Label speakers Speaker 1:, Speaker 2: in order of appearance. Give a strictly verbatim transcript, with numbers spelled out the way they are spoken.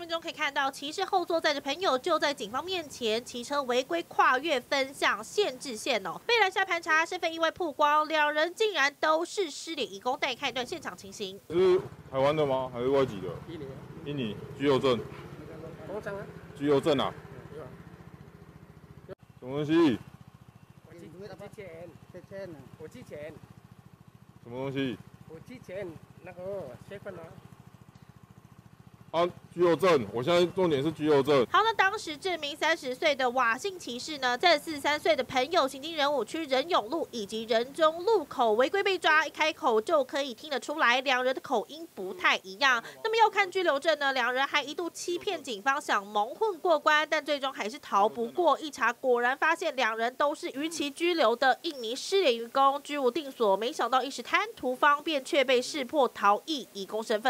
Speaker 1: 面中可以看到，骑士后座载着朋友就在警方面前骑车违规跨越分向限制线哦，被拦下盘查，身份意外曝光，两人竟然都是失联移工。带看一段现场情形。
Speaker 2: 是台湾的吗？还是外籍的？
Speaker 3: 印尼。
Speaker 2: 印尼居留证。
Speaker 3: 工证啊？
Speaker 2: 居留证啊？
Speaker 3: 有啊。
Speaker 2: 什么东西？
Speaker 3: 我之之前，之前我之前。
Speaker 2: 什么东西？
Speaker 3: 我之前那个身份啊。
Speaker 2: 啊，居留证，我现在重点是居留证。
Speaker 1: 好，那当时这名三十岁的瓦姓骑士呢，在四十三岁的朋友行经仁武区仁永路以及仁中路口违规被抓，一开口就可以听得出来，两人的口音不太一样。那么要看居留证呢，两人还一度欺骗警方想蒙混过关，但最终还是逃不过一查，果然发现两人都是逾期居留的印尼失联移工，居无定所。没想到一时贪图方便，却被识破逃逸移工身份。